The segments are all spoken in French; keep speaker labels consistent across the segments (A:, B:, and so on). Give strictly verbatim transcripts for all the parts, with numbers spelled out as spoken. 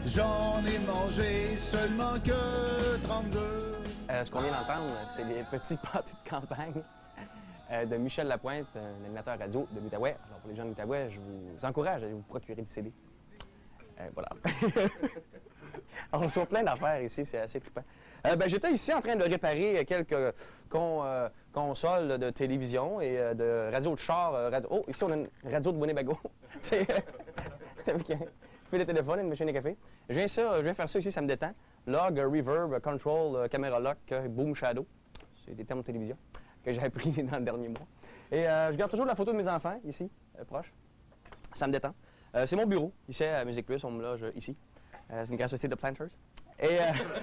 A: J'en ai mangé seulement que trente-deux.
B: Euh, ce qu'on vient d'entendre, c'est les petits pâtés de campagne euh, de Michel Lapointe, un animateur radio de l'Outaouais. Alors pour les gens de l'Outaouais, je vous encourage à aller vous procurer des C D. Euh, voilà. On reçoit plein d'affaires ici, c'est assez trippant. Euh, ben, j'étais ici en train de réparer quelques con, euh, consoles de télévision et euh, de radio de char. Euh, radio... Oh, ici on a une radio de Winnebago. C'est avec un fil de téléphone et une machine à café. Je viens, ça, je viens faire ça ici, ça me détend. Log, reverb, control, euh, caméra lock, euh, boom shadow. C'est des termes de télévision que j'ai appris dans le dernier mois. Et euh, je garde toujours la photo de mes enfants ici, euh, proche. Ça me détend. Euh, c'est mon bureau, ici à Musique Plus, on me loge ici. Euh, c'est une grande société de planters. Et, euh,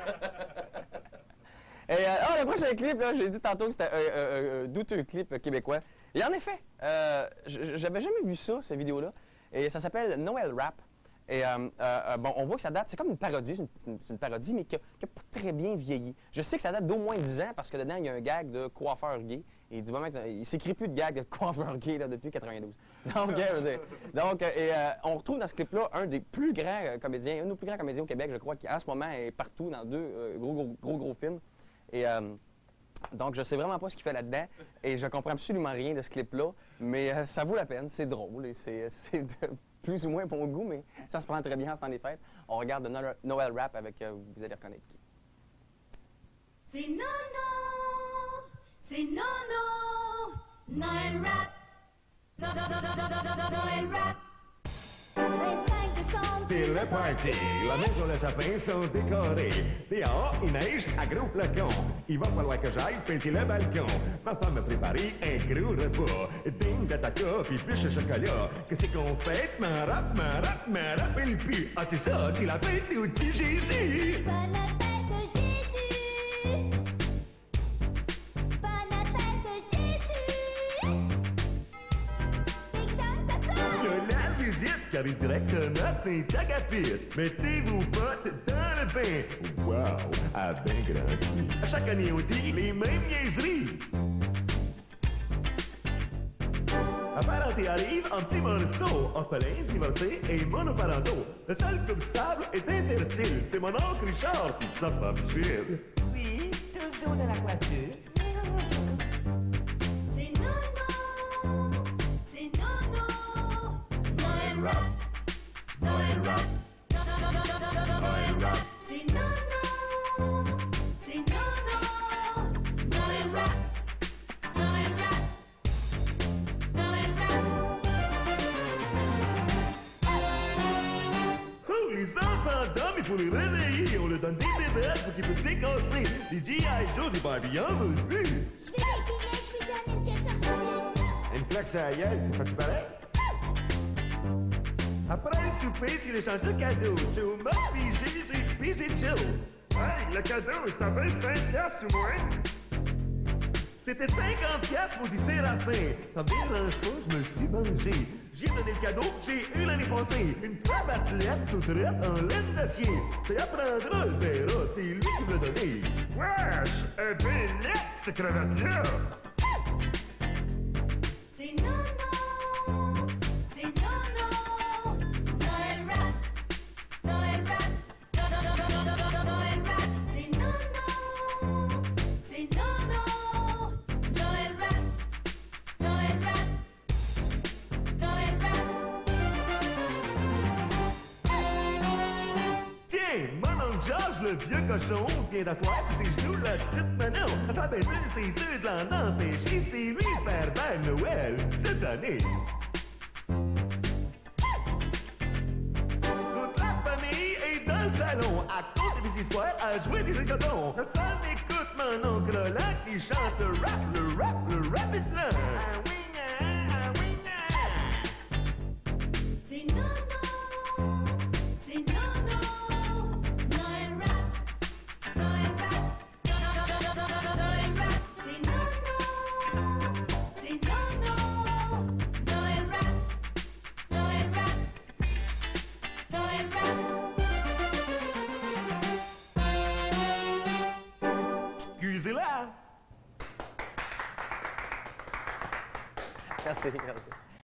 B: et euh, oh, le prochain clip, j'ai dit tantôt que c'était un, un, un douteux clip québécois. Et en effet, euh, j'avais jamais vu ça, cette vidéo-là. Et ça s'appelle Noël Rap. Et euh, euh, bon, on voit que ça date, c'est comme une parodie, c'est une, une parodie, mais qui n'a pas très bien vieilli. Je sais que ça date d'au moins dix ans parce que dedans, il y a un gag de coiffeur gay. Et du moment qu'il ne s'écrit plus de gag de coiffeur gay là, depuis quatre-vingt-douze. Donc, euh, je veux dire, donc euh, et, euh, on retrouve dans ce clip-là un des plus grands euh, comédiens, un de nos plus grands comédiens au Québec, je crois, qui en ce moment est partout dans deux euh, gros, gros, gros, gros films. Et euh, donc, je sais vraiment pas ce qu'il fait là-dedans et je comprends absolument rien de ce clip-là, mais euh, ça vaut la peine, c'est drôle et c'est de plus ou moins bon goût, mais ça se prend très bien en ce temps des fêtes. On regarde Noël, Noël Rap avec, euh, vous allez reconnaître qui.
C: C'est non, non, c'est non, non, Noël Rap, no, no, no, no, no, no, no, Noël Rap. vingt-cinq décembre,
D: c'est le party, la maison, le sapin sont décorés. Dehors, il neige à gros flocons. Il va falloir que j'aille peinter le balcon. Ma femme a préparé un gros repas. Ding de taca, puis bûche de chocolat. Qu'est-ce qu'on fait? Ma rap, ma rap, ma rappelle plus. Ah, c'est ça, c'est la fête du petit Jésus.
C: Bonne fête Jésus, bonne fête Jésus. Ding dong, ça sonne.
D: La visite qui arrive direct de notre Saint-Agapit. Mettez vos potes dans le bain. Wow, à bien grandi. À chaque année, on dit les mêmes niaiseries. La parenté arrive en petits morceaux, orphelin, divorcé et monoparentaux. Le seul couple stable est infertile. C'est mon oncle Richard qui sa femme Gilles.
E: Oui, toujours dans la voiture.
C: C'est non, non, c'est non, non, Noël Rap, Noël Rap, no, no, no, no, no, no, no, Noël Rap. C'est non, non, c'est non, non, Noël Rap, Noël Rap, Noël Rap.
D: Oh, les enfants d'hommes, il faut les réveiller. On leur donne des bébêtes pour qu'ils puissent les casser. Les G I Joe, des Barbie, en veulent plus.
C: Je vais dépiler, je vais donner une jet sortie.
D: Une claque sur la gueule, ça fait-tu pareil? Après le souper, c'est l'échange de cadeaux. Joe m'a pigé, j'ai pigé Joe. Hey, le cadeau, c'est à vingt-cinq piastres ou moins. C'était cinquante piastres pour du Séraphin. Ça me dérange pas, je me suis mangé. J'ai donné le cadeau que j'ai eu l'année passée. Une cravatlette toute raide en laine d'acier. Ça y apprendra, le verra, c'est lui qui me l'a donné. Wesh, un belle cette cravate-là.
C: C'est non, non, c'est non, non, Noël Rap, Noël Rap, no, no, no, no, no, no, no, Noël Rap. C'est non, non, c'est non, non, Noël Rap, Noël Rap, Noël Rap.
D: Tiens, mon oncle Georges, le vieux cochon, vient d'asseoir sur ses genoux la petite Manon. À sa belle c'est sûr de l'en empêcher, c'est lui le père Père Noël cette année. Toute la famille est dans le salon, à côté des histoires, à jouer des jeux coton. Ça m'écoute mon oncle là qui chante le rap, le rap, le rap est là. Ah oui, ah oui, ah.
C: C'est non, non, c'est non, non, Noël Rap, Noël Rap, no, no, no, no, no, no, no, Noël Rap. C'est non, non, c'est non, non, Noël Rap, Noël Rap, Noël Rap.
D: Excusez-la.
B: Merci, merci.